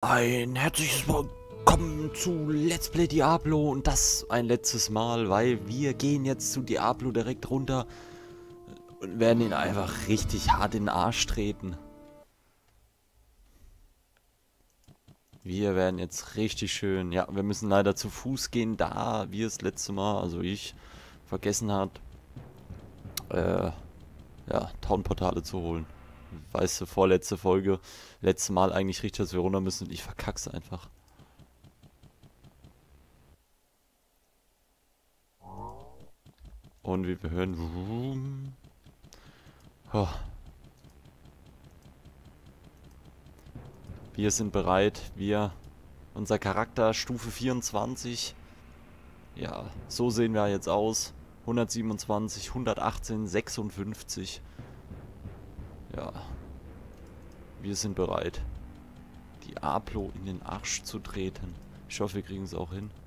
Ein herzliches Willkommen zu Let's Play Diablo und das ein letztes Mal, weil wir gehen jetzt zu Diablo direkt runter und werden ihn einfach richtig hart in den Arsch treten. Wir werden jetzt richtig schön, ja, wir müssen leider zu Fuß gehen, da wir das letzte Mal, also ich, vergessen hat, ja, Townportale zu holen. Weißt du, vorletzte Folge, letztes Mal eigentlich richtig, dass wir runter müssen und ich verkack's einfach. Und wie wir hören, oh, wir sind bereit. Unser Charakter Stufe 24. Ja, so sehen wir jetzt aus. 127, 118, 56. Ja, wir sind bereit, Diablo in den Arsch zu treten. Ich hoffe, wir kriegen es auch hin.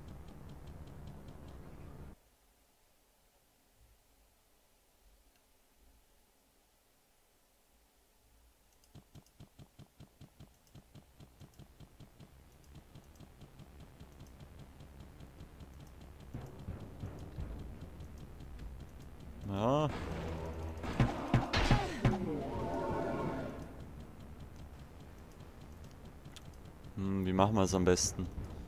Ja. Wie machen wir es am besten?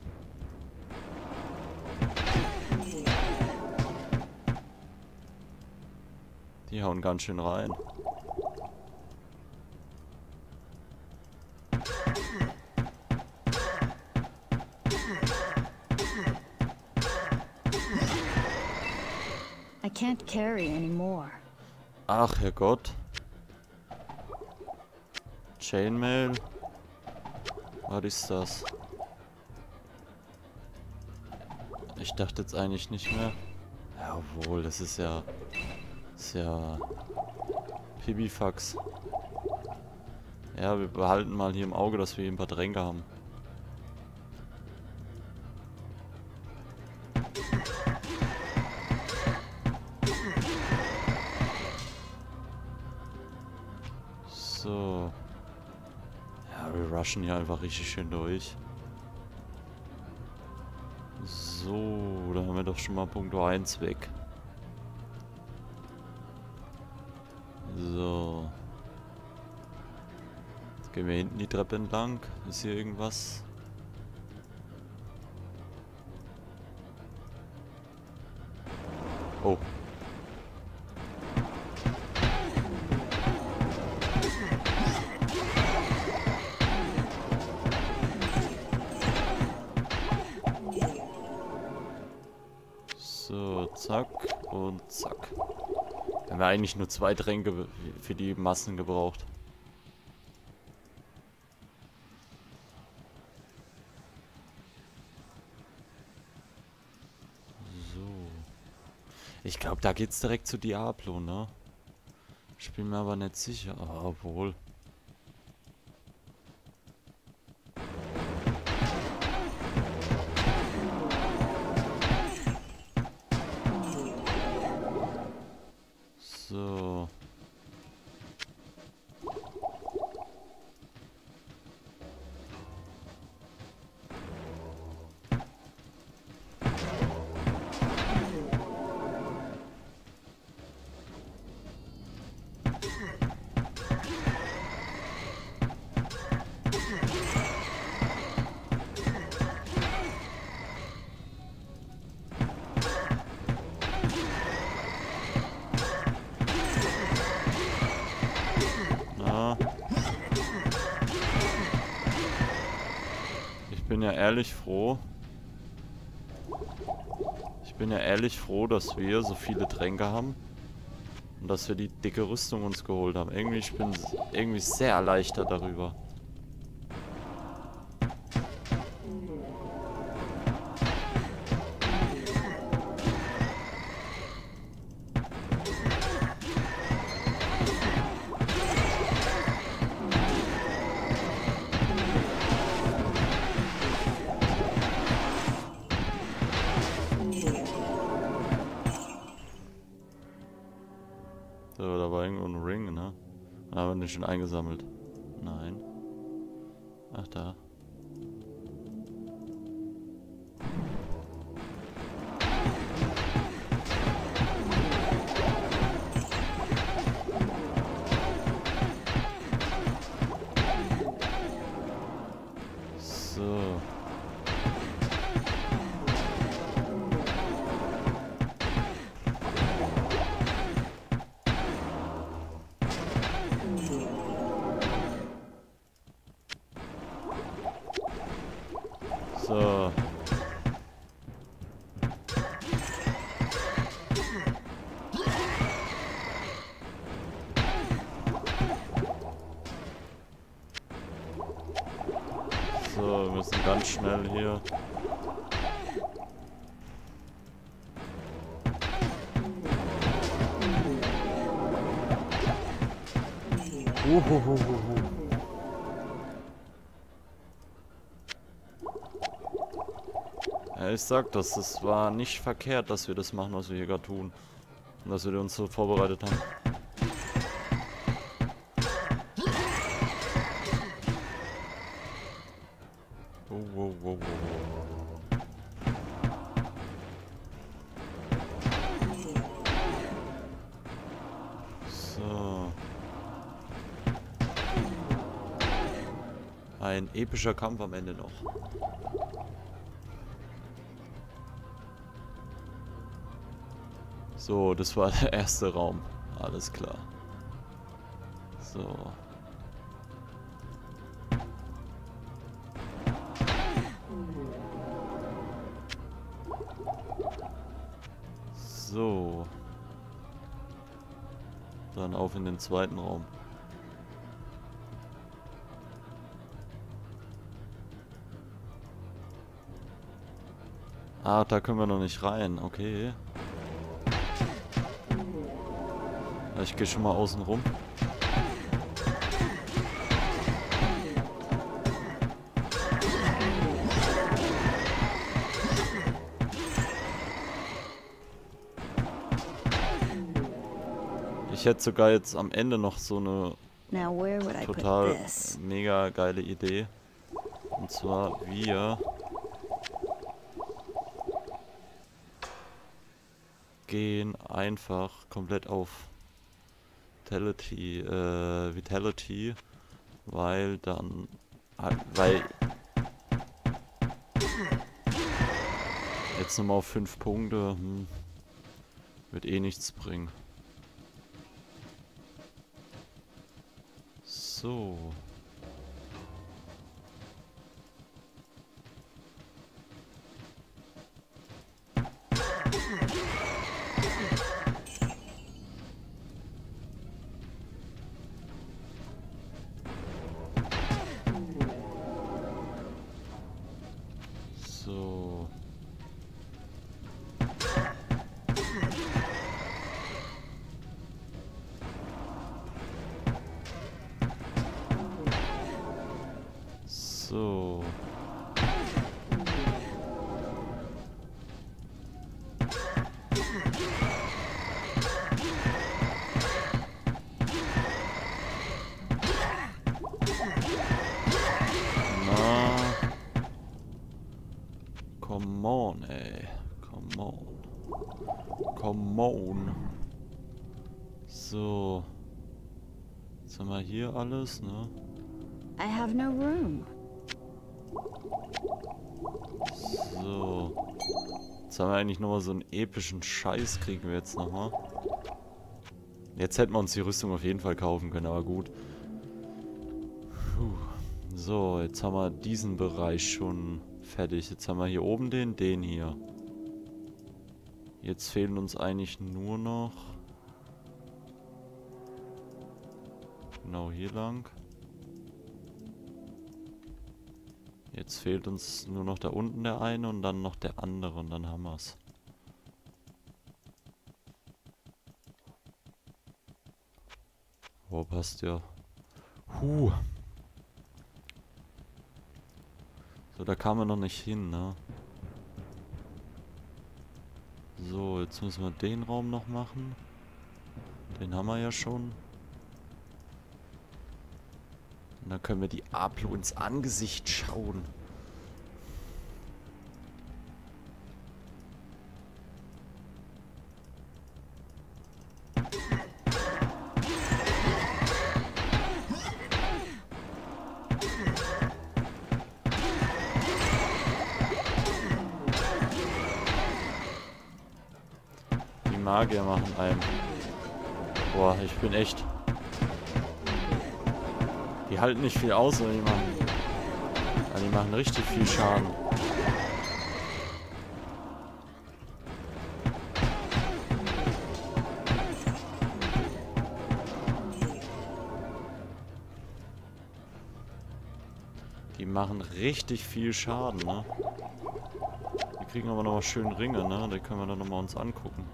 Die hauen ganz schön rein. I can't carry anymore. Ach, Herrgott. Chainmail. Was ist das? Ich dachte jetzt eigentlich nicht mehr. Ja, obwohl, das ist ja... Pipifax. Ja, wir behalten mal hier im Auge, dass wir hier ein paar Tränke haben. So. Ja, wir rushen hier einfach richtig schön durch. So, da haben wir doch schon mal Punkt 1 weg. So. Jetzt gehen wir hinten die Treppe entlang. Ist hier irgendwas? Oh. So, zack und zack. Haben wir eigentlich nur 2 Tränke für die Massen gebraucht. So. Ich glaube, da geht's direkt zu Diablo, ne? Ich bin mir aber nicht sicher. Oh, obwohl. So. Na. Ich bin ja ehrlich froh. Ich bin ja ehrlich froh, dass wir so viele Tränke haben. Und dass wir die dicke Rüstung uns geholt haben. Irgendwie, ich bin irgendwie sehr erleichtert darüber. So, da war irgendwo ein Ring, ne? Haben wir den schon eingesammelt? Nein. Ach, da. So. So. So, wir müssen ganz schnell hier. Ja, ich sag das, es war nicht verkehrt, dass wir das machen, was wir hier gerade tun. Und dass wir uns so vorbereitet haben. Wow. So. Ein epischer Kampf am Ende noch. So, das war der erste Raum. Alles klar. So. So. Dann auf in den zweiten Raum. Ah, da können wir noch nicht rein. Okay. Ich gehe schon mal außen rum. Ich hätte sogar jetzt am Ende noch so eine total mega geile Idee. Und zwar wir gehen einfach komplett auf Vitality, weil dann jetzt nochmal auf 5 Punkte wird eh nichts bringen. So. So. So. Come on, ey. Come on. Come on. So. Jetzt haben wir hier alles, ne? I have no room. So. Jetzt haben wir eigentlich nochmal so einen epischen Scheiß, kriegen wir jetzt nochmal. Jetzt hätten wir uns die Rüstung auf jeden Fall kaufen können, aber gut. Puh. So, jetzt haben wir diesen Bereich schon fertig. Jetzt haben wir hier oben den hier. Jetzt fehlen uns eigentlich nur noch... Genau hier lang. Jetzt fehlt uns nur noch da unten der eine und dann noch der andere und dann haben wir es. Oh, passt ja. So, da kam er noch nicht hin, ne? So, jetzt müssen wir den Raum noch machen. Den haben wir ja schon. Und dann können wir die Aplo ins Angesicht schauen. Magier machen einem. Boah, ich bin echt... Die halten nicht viel aus, aber die machen richtig viel Schaden. Die machen richtig viel Schaden, ne? Wir kriegen aber nochmal schön Ringe, ne? Die können wir dann nochmal uns angucken.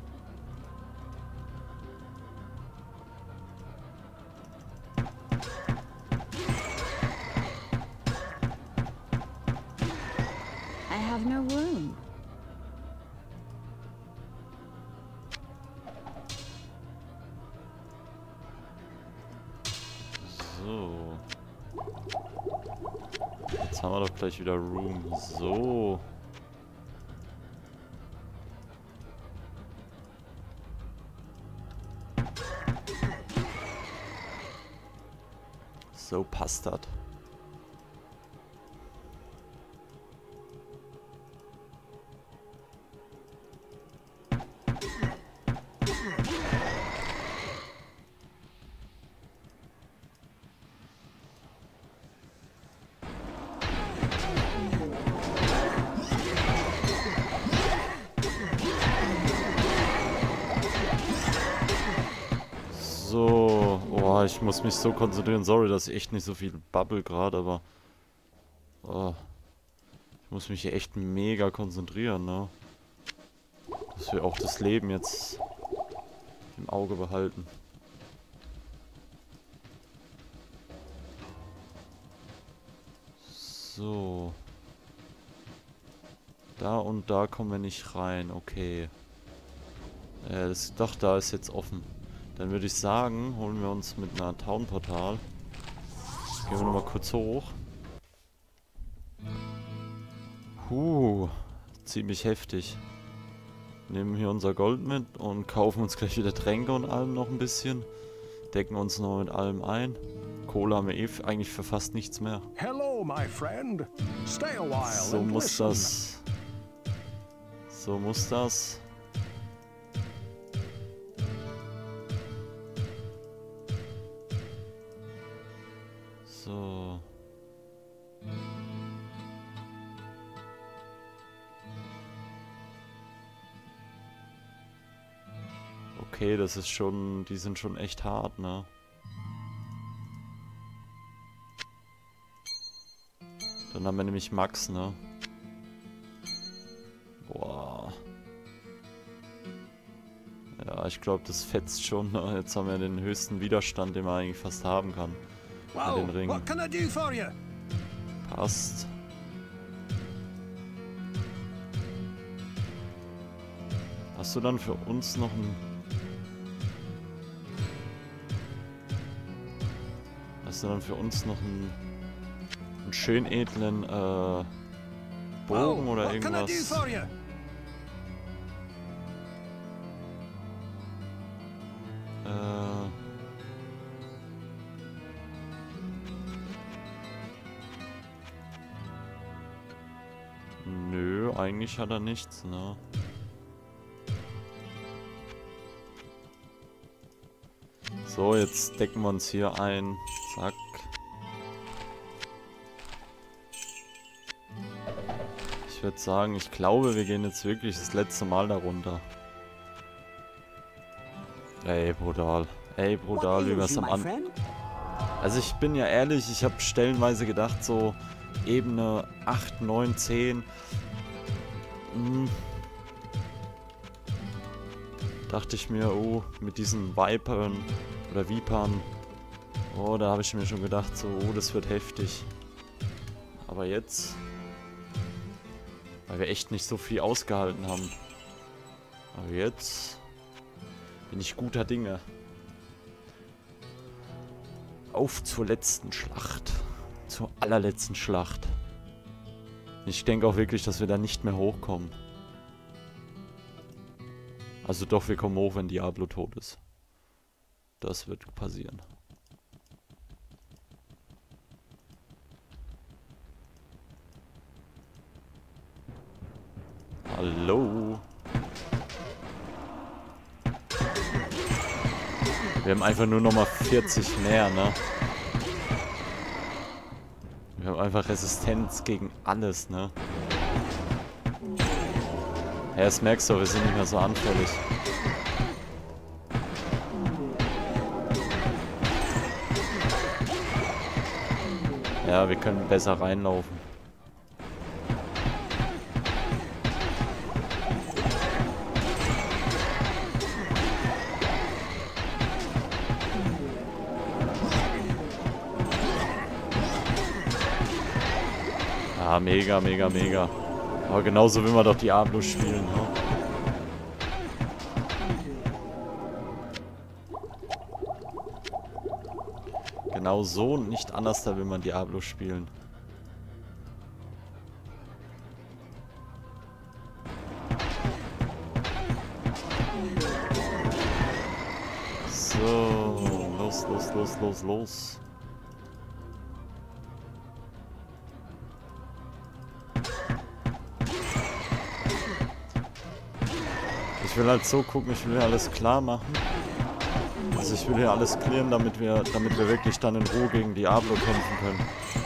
I have no room. So. Jetzt haben wir doch gleich wieder Room. So. So passt das. So, oh, ich muss mich so konzentrieren. Sorry, dass ich echt nicht so viel bubble gerade, aber oh, ich muss mich hier echt mega konzentrieren, ne? Dass wir auch das Leben jetzt im Auge behalten. So. Da und da kommen wir nicht rein, okay. Doch, da ist jetzt offen. Dann würde ich sagen, holen wir uns mit einer Town-Portal. Gehen wir nochmal kurz hoch. Ziemlich heftig. Nehmen hier unser Gold mit und kaufen uns gleich wieder Tränke und allem noch ein bisschen. Decken uns noch mit allem ein. Kohle haben wir eh eigentlich für fast nichts mehr. Hello, my friend. Stay a while So and muss listen. das. So muss das. So. Okay, das ist schon, die sind schon echt hart, ne? Dann haben wir nämlich Max, ne? Boah. Ja, ich glaube, das fetzt schon, ne? Jetzt haben wir den höchsten Widerstand, den man eigentlich fast haben kann. An den Whoa, Ringen. what can I do for you? Passt. Hast du dann für uns noch einen... Hast du dann für uns noch einen schön edlen Bogen Whoa, oder what can I do irgendwas? for you? Nö, eigentlich hat er nichts, ne? So, jetzt decken wir uns hier ein. Zack. Ich würde sagen, ich glaube, wir gehen jetzt wirklich das letzte Mal da runter. Ey, brutal. Ey, brutal, wie wir es am Anfang... Also ich bin ja ehrlich, ich habe stellenweise gedacht, so Ebene 8, 9, 10. Dachte ich mir, oh, mit diesen Vipern oder Vipern, oh, da habe ich mir schon gedacht, so, oh, das wird heftig. Aber jetzt, weil wir echt nicht so viel ausgehalten haben. Aber jetzt bin ich guter Dinge. Auf zur letzten Schlacht. Zur allerletzten Schlacht. Ich denke auch wirklich, dass wir da nicht mehr hochkommen. Also doch, wir kommen hoch, wenn Diablo tot ist. Das wird passieren. Hallo. Wir haben einfach nur nochmal 40 mehr, ne? Wir haben einfach Resistenz gegen alles, ne? Ja, das merkst du, wir sind nicht mehr so anfällig. Ja, wir können besser reinlaufen. Ja, mega, mega, mega. Aber genauso will man doch Diablo spielen, ne? Genau so und nicht anders, da will man Diablo spielen. So, los, los, los, los, los. Ich will halt so gucken, ich will hier alles klar machen. Also ich will hier alles klären, damit wir wirklich dann in Ruhe gegen Diablo kämpfen können.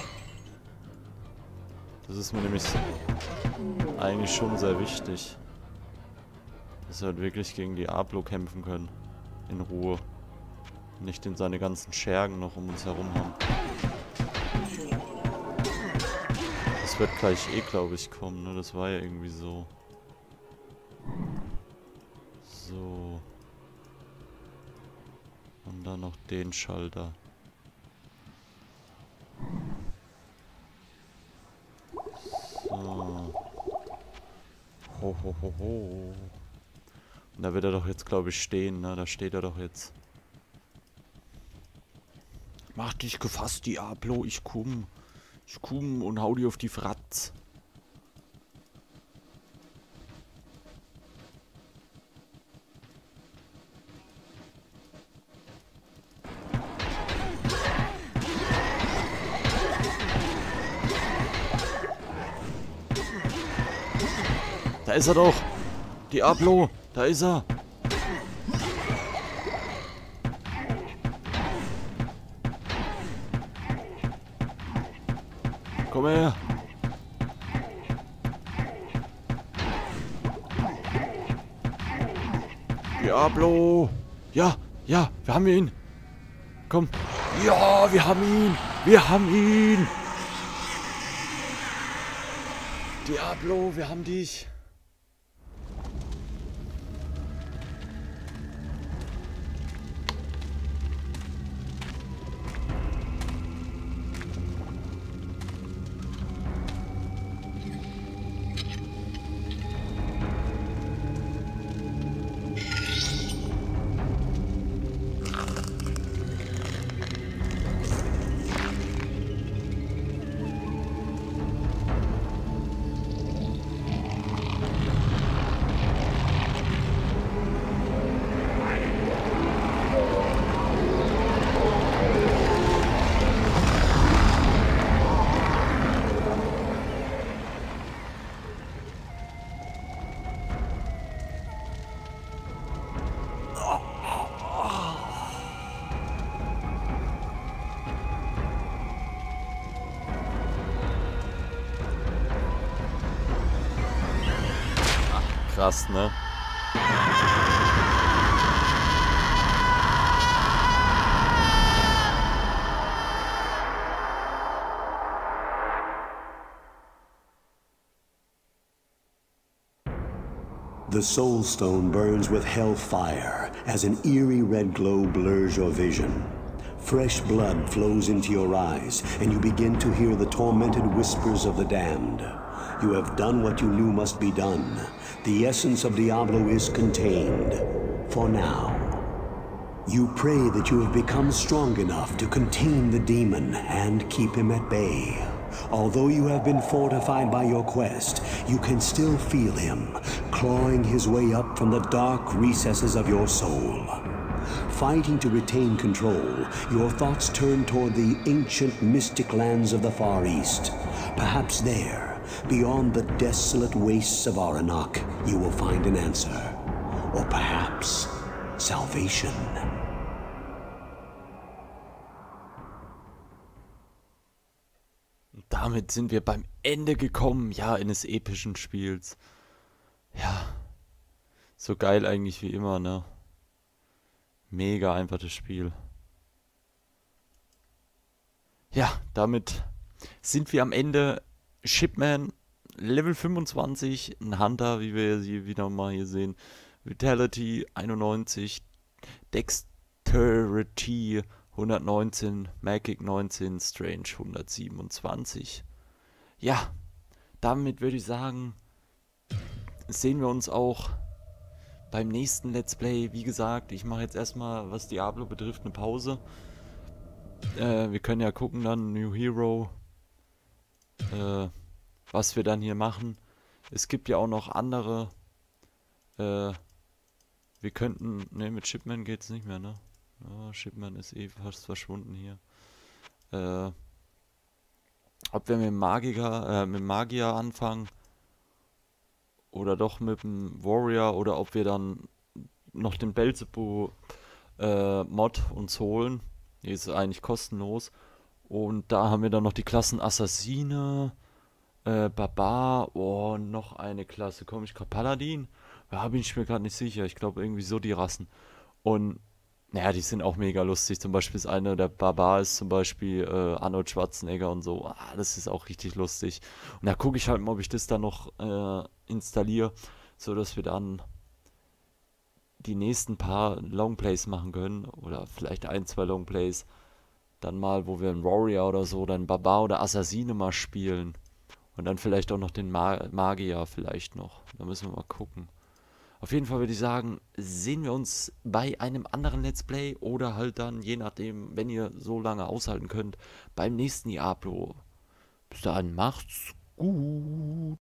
Das ist mir nämlich eigentlich schon sehr wichtig. Dass wir halt wirklich gegen Diablo kämpfen können. In Ruhe. Nicht in seine ganzen Schergen noch um uns herum haben. Das wird gleich eh, glaube ich, kommen, ne? Das war ja irgendwie so. So. Und dann noch den Schalter. So. Ho, ho, ho, ho. Und da wird er doch jetzt, glaube ich, stehen, ne? Da steht er doch jetzt. Mach dich gefasst, Diablo, ich komm. Ich komm und hau dir auf die Fratz. Da ist er doch. Diablo, da ist er. Komm her. Diablo. Ja, ja, wir haben ihn. Komm. Ja, wir haben ihn. Wir haben ihn. Diablo, wir haben dich. Krass, ne? The Soul Stone burns with hellfire as an eerie red glow blurs your vision. Fresh blood flows into your eyes, and you begin to hear the tormented whispers of the damned. You have done what you knew must be done. The essence of Diablo is contained. For now. You pray that you have become strong enough to contain the demon and keep him at bay. Although you have been fortified by your quest, you can still feel him, clawing his way up from the dark recesses of your soul. Fighting to retain control, your thoughts turn toward the ancient mystic lands of the Far East. Perhaps there, beyond the desolate wastes of Aranok, you will find an answer. Or perhaps, salvation. damit sind wir beim Ende gekommen, ja, eines epischen Spiels. Ja, so geil eigentlich wie immer, ne? Mega einfach das Spiel. Ja, damit sind wir am Ende. Shipman, Level 25, ein Hunter, wie wir sie wieder mal hier sehen. Vitality 91, Dexterity 119, Magic 19, Strange 127. Ja, damit würde ich sagen, sehen wir uns auch beim nächsten Let's Play. Wie gesagt, ich mache jetzt erstmal, was Diablo betrifft, eine Pause. Wir können ja gucken dann, New Hero, was wir dann hier machen. Es gibt ja auch noch andere. Wir könnten, ne, mit Shipman geht es nicht mehr, ne? Oh, Shipman ist eh fast verschwunden hier. Ob wir mit dem Magier anfangen oder doch mit dem Warrior oder ob wir dann noch den Belzebub Mod uns holen. Die ist eigentlich kostenlos. Und da haben wir dann noch die Klassen Assassine, Barbar, oh, noch eine Klasse. Komme ich gerade Paladin? Da bin ich mir gerade nicht sicher. Ich glaube irgendwie so die Rassen. Und naja, die sind auch mega lustig. Zum Beispiel ist eine, der Barbar ist zum Beispiel Arnold Schwarzenegger und so. Ah, das ist auch richtig lustig. Und da gucke ich halt mal, ob ich das dann noch installiere, so dass wir dann die nächsten paar Longplays machen können. Oder vielleicht ein, zwei Longplays. Dann mal, wo wir einen Warrior oder so, dann Barbar oder Assassine mal spielen. Und dann vielleicht auch noch den Magier vielleicht noch. Da müssen wir mal gucken. Auf jeden Fall würde ich sagen, sehen wir uns bei einem anderen Let's Play oder halt dann, je nachdem, wenn ihr so lange aushalten könnt, beim nächsten Diablo. Bis dahin, macht's gut.